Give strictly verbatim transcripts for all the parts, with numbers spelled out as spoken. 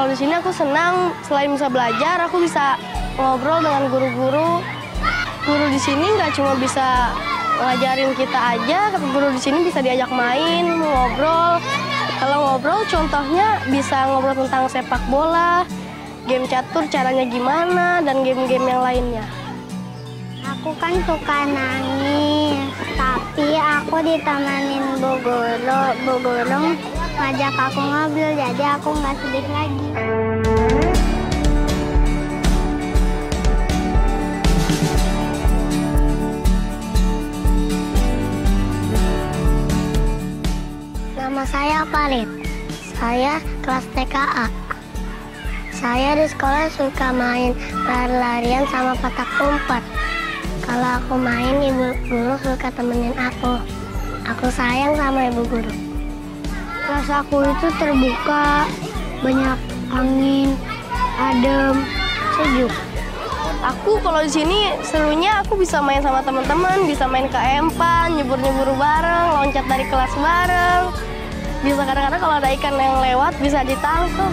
Kalau di sini aku senang, selain bisa belajar, aku bisa ngobrol dengan guru-guru. Guru di sini nggak cuma bisa ngajarin kita aja, guru di sini bisa diajak main, ngobrol. Kalau ngobrol, contohnya bisa ngobrol tentang sepak bola, game catur caranya gimana, dan game-game yang lainnya. Aku kan suka nangis, tapi aku ditemanin Bu Guru. Bu Guru ngajak aku ngobrol, jadi aku nggak sedih lagi. Nama saya Farid. Saya kelas T K A. Saya di sekolah suka main lari-larian sama petak umpet. Kalau aku main, ibu guru suka temenin aku. Aku sayang sama ibu guru. Kelas aku itu terbuka, banyak angin, adem, sejuk. Aku kalau di sini serunya aku bisa main sama teman-teman, bisa main ke empan, nyebur-nyebur bareng, loncat dari kelas bareng. Bisa kadang-kadang kalau ada ikan yang lewat bisa ditangkap.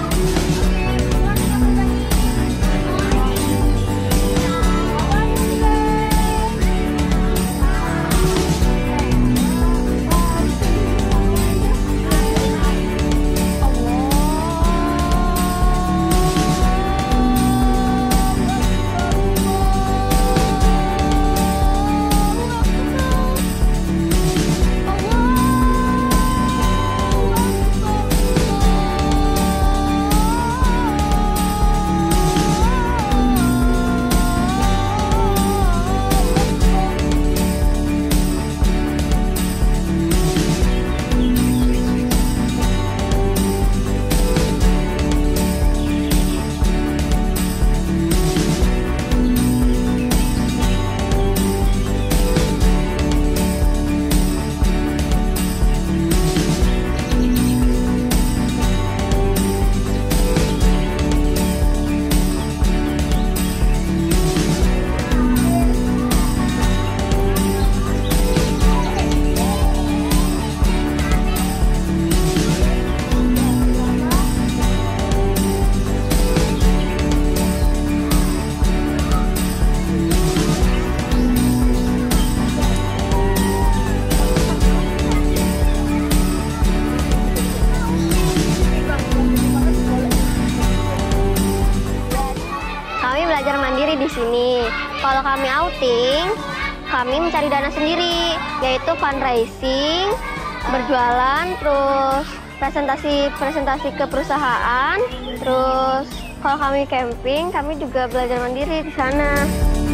Belajar mandiri di sini. Kalau kami outing, kami mencari dana sendiri, yaitu fundraising, berjualan, terus presentasi-presentasi ke perusahaan, terus kalau kami camping, kami juga belajar mandiri di sana.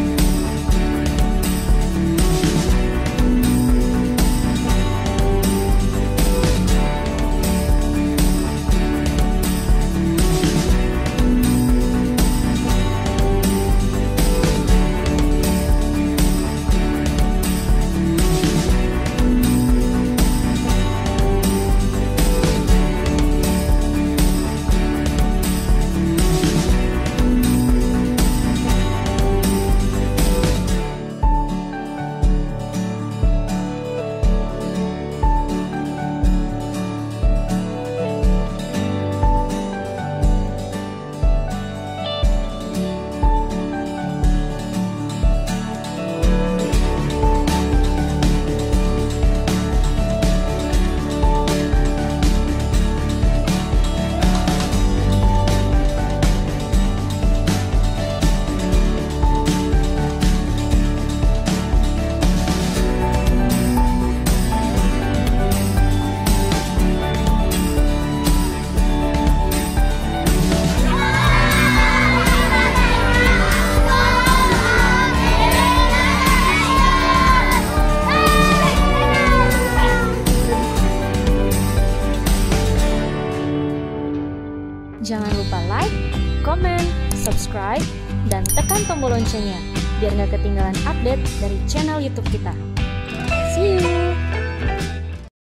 Jangan lupa like, komen, subscribe, dan tekan tombol loncengnya biar nggak ketinggalan update dari channel YouTube kita. See you!